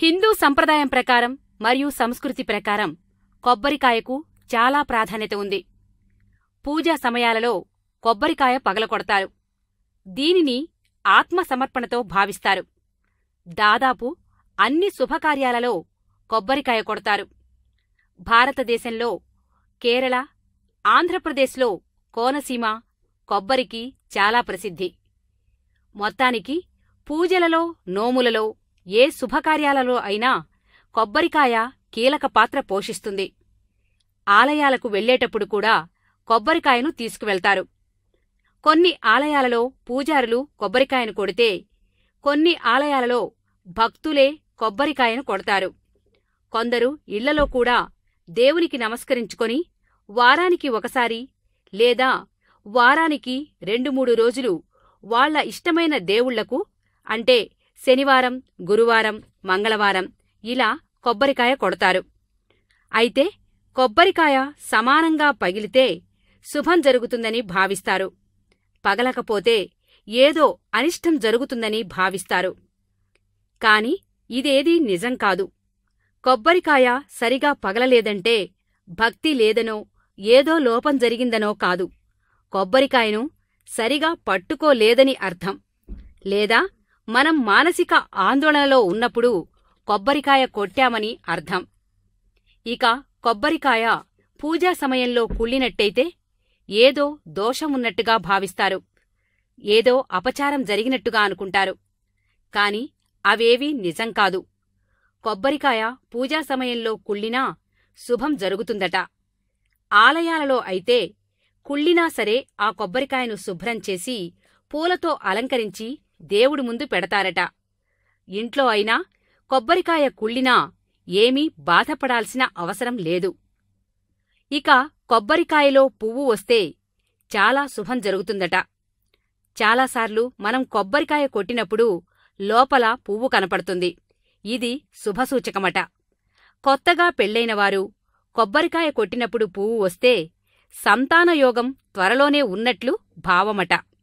హిందూ సంప్రదాయం ప్రకారం మరియు సంస్కృతి ప్రకారం కొబ్బరికాయకు చాలా ప్రాధాన్యత ఉంది. పూజా సమయాలలో కొబ్బరికాయ పగలకొడతారు. దీనిని ఆత్మసమర్పణతో భావిస్తారు. దాదాపు అన్ని శుభకార్యాలలో కొబ్బరికాయ కొడతారు. భారతదేశంలో కేరళ, ఆంధ్రప్రదేశ్లో కోనసీమ కొబ్బరికి చాలా ప్రసిద్ధి. మొత్తానికి పూజలలో, నోములలో, ఏ శుభకార్యాలలో అయినా కొబ్బరికాయ కీలక పాత్ర పోషిస్తుంది. ఆలయాలకు వెళ్లేటప్పుడు కూడా కొబ్బరికాయను తీసుకువెళ్తారు. కొన్ని ఆలయాలలో పూజారులు కొబ్బరికాయను కొడితే, కొన్ని ఆలయాలలో భక్తులే కొబ్బరికాయను కొడతారు. కొందరు ఇళ్లలో కూడా దేవునికి నమస్కరించుకొని వారానికి ఒకసారి లేదా వారానికి 2-3 రోజులు వాళ్ల ఇష్టమైన దేవుళ్లకు, అంటే శనివారం, గురువారం, మంగళవారం ఇలా కొబ్బరికాయ కొడతారు. అయితే కొబ్బరికాయ సమానంగా పగిలితే శుభం జరుగుతుందని భావిస్తారు. పగలకపోతే ఏదో అనిష్టం జరుగుతుందని భావిస్తారు. కాని ఇదేదీ నిజం కాదు. కొబ్బరికాయ సరిగా పగలలేదంటే భక్తి లేదనో, ఏదో లోపం జరిగిందనో కాదు. కొబ్బరికాయను సరిగా పట్టుకోలేదని అర్థం. లేదా మనం మానసిక ఆందోళనలో ఉన్నప్పుడు కొబ్బరికాయ కొట్టామని అర్థం. ఇక కొబ్బరికాయ పూజా సమయంలో కుళ్ళినట్టయితే ఏదో దోషమున్నట్టుగా భావిస్తారు. ఏదో అపచారం జరిగినట్టుగా అనుకుంటారు. కాని అవేవీ నిజం కాదు. కొబ్బరికాయ పూజా సమయంలో కుళ్ళినా శుభం జరుగుతుందట. ఆలయాలలో అయితే కుళ్ళినా సరే ఆ కొబ్బరికాయను శుభ్రం చేసి పూలతో అలంకరించి దేవుడి ముందు పెడతారట. ఇంట్లో అయినా కొబ్బరికాయ కుళ్ళినా ఏమీ బాధపడాల్సిన అవసరం లేదు. ఇక కొబ్బరికాయలో పువ్వు వస్తే చాలా శుభం జరుగుతుందట. చాలాసార్లు మనం కొబ్బరికాయ కొట్టినప్పుడు లోపల పువ్వు కనపడుతుంది. ఇది శుభసూచకమట. కొత్తగా పెళ్లైనవారు కొబ్బరికాయ కొట్టినప్పుడు పువ్వు వస్తే సంతానయోగం త్వరలోనే ఉన్నట్లు భావమట.